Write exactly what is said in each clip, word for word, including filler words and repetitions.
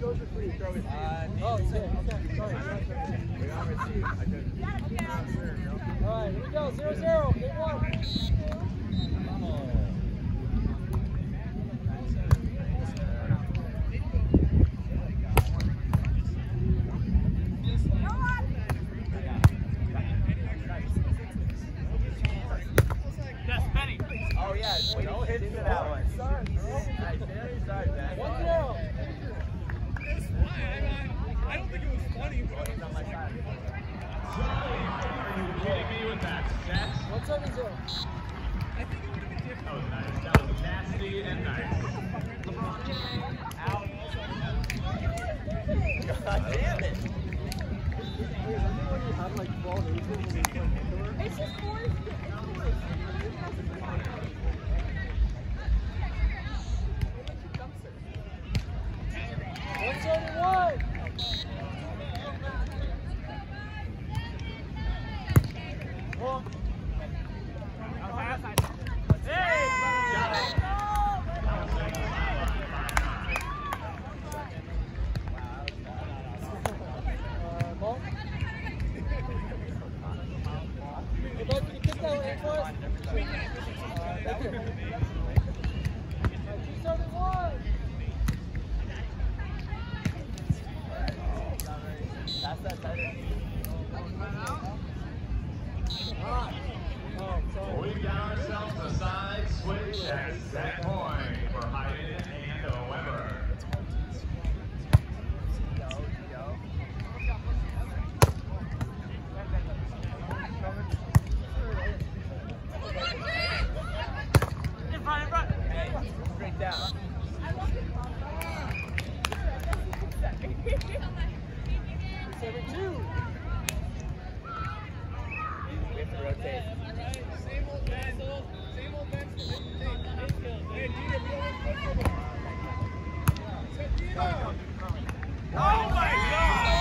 Oh, he's hit. Okay, sorry. All right, here we go. Zero, zero. Game one. Oh yeah, don't hit into that one. Sorry, nice, very sorry, man. One zero. It's fine. I, I don't think it was funny, but He's on my side. Are you kidding me with that sex? One seven zero. I think it would have been different. That was nice. That was nasty and nice. Out. God damn it. It's just boys. One seven one. One. Uh, ball. Hey, bud, can you kick that one in for us? Uh, thank you. two seven one. That's that tight. Oh, sorry. We got ourselves a side switch at set point for Hayden and Weber. In front, in front. Hey, straight down. seven two. We have to rotate. Same old pencil, same old pencil. Hey, Gina, we always Oh my God!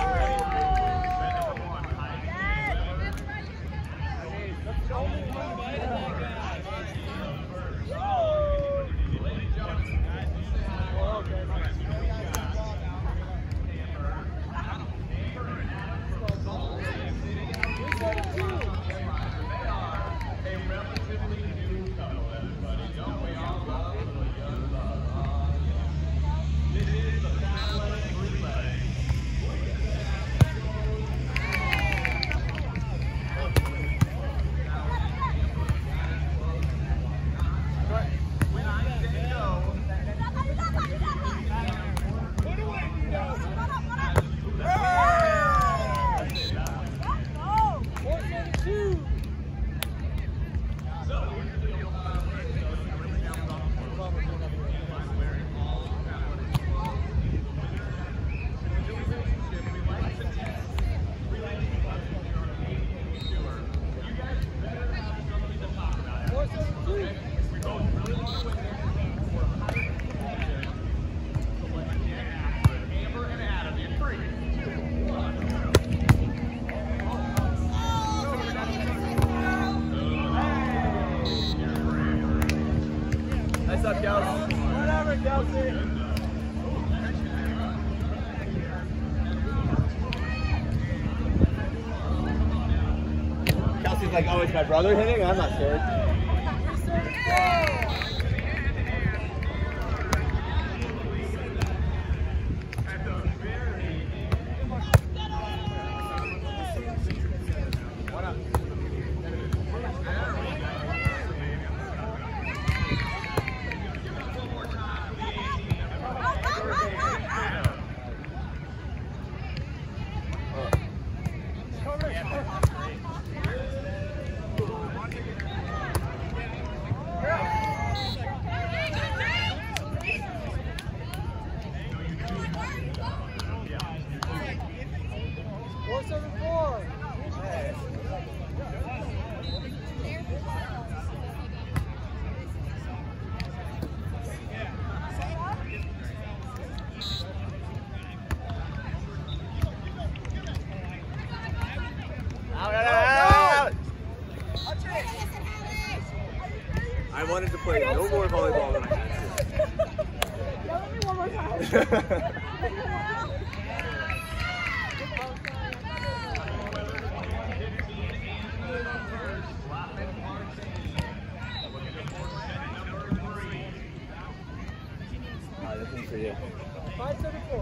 Nice up, Kelsey. Whatever, Kelsey. Kelsey's like, oh, it's my brother hitting? I'm not scared. four seven four. Out, out, out, out. I wanted to play no more volleyball than I had to. Yell at me one more time. This one's for you. five seven four.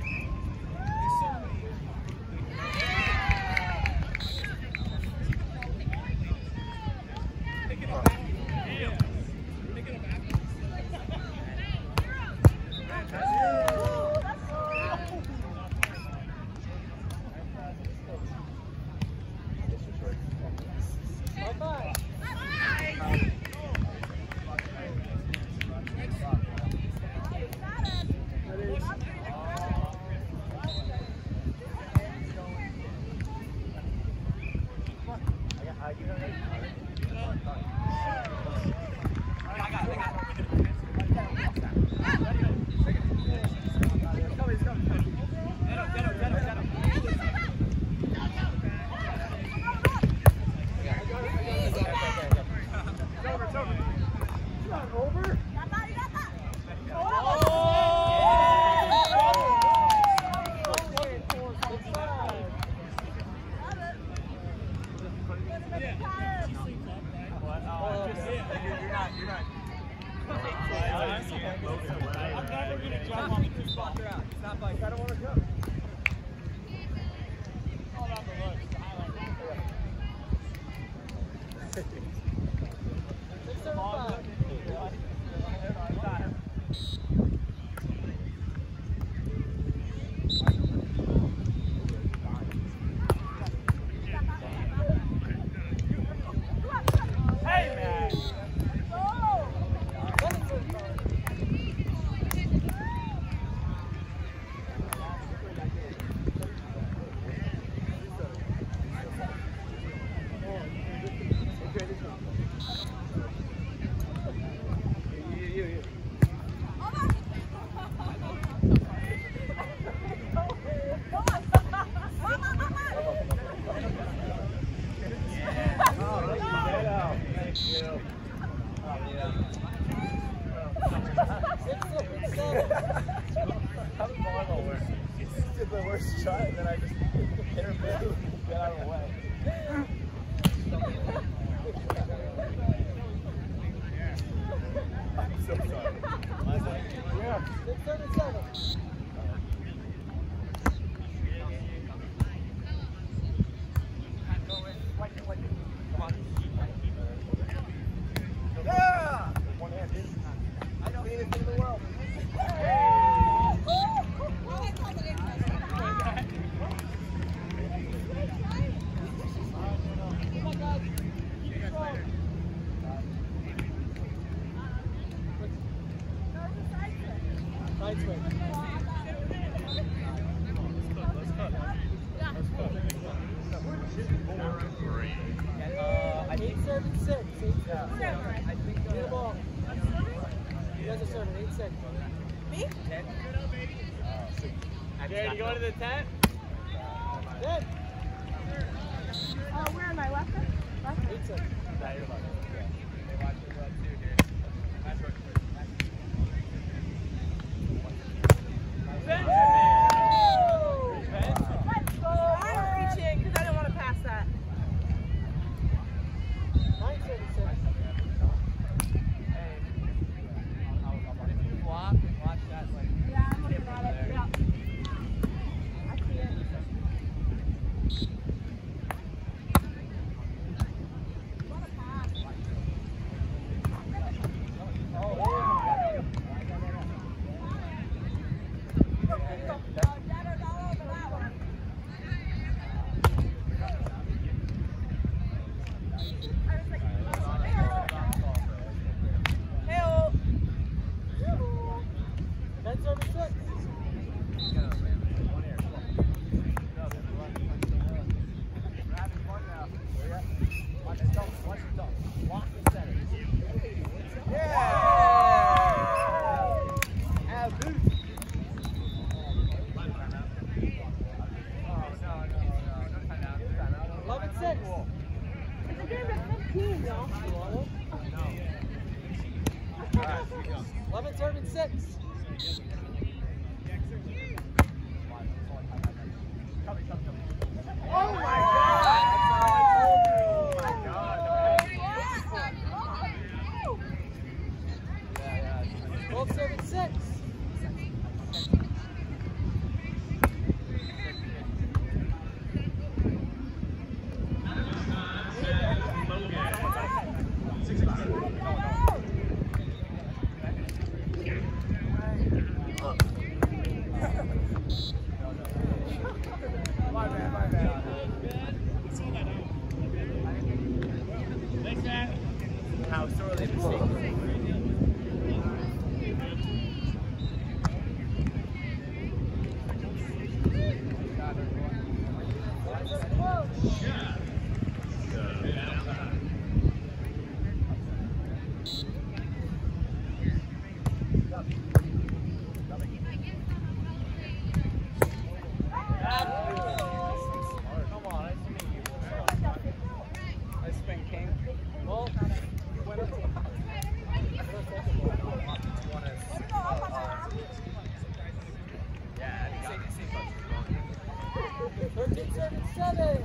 Jared, you going to the tent? Good. Uh, where am I? Left? Left? Eight seconds. Nah, you're left. I'm reaching because I don't want to pass that. nine seven six. Block and watch that like Yeah, I'm looking at it. Yeah. I see it. What a pass. ten seven six. eleven six. It's a game of fifteen, though. eleven seven six. thirteen seventy-seven.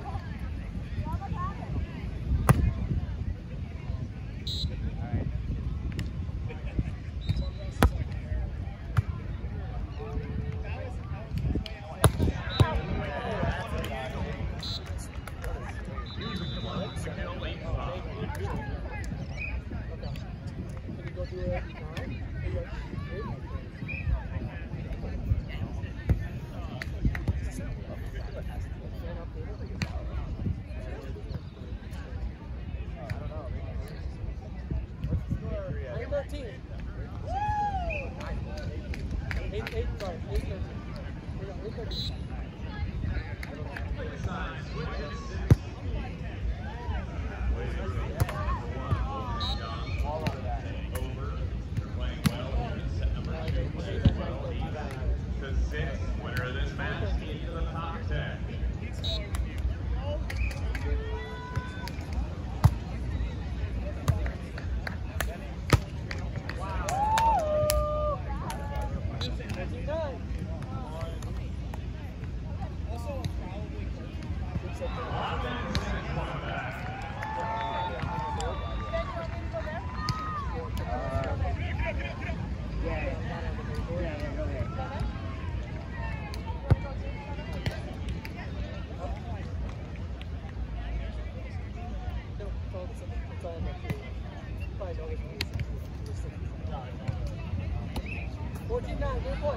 fourteen nine, good point.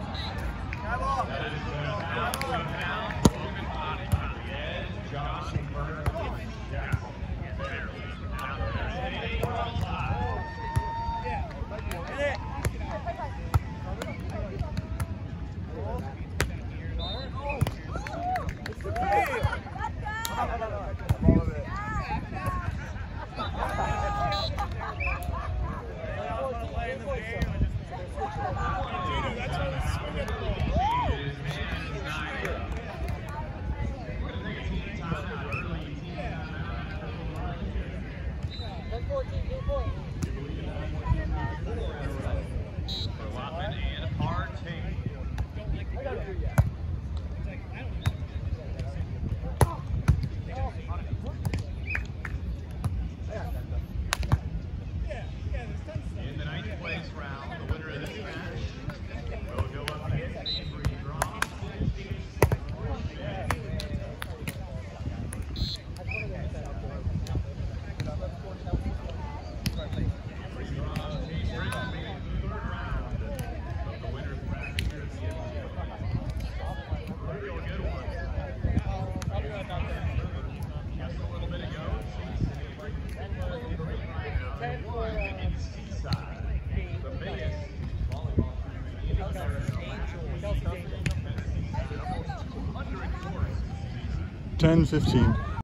ten fifteen.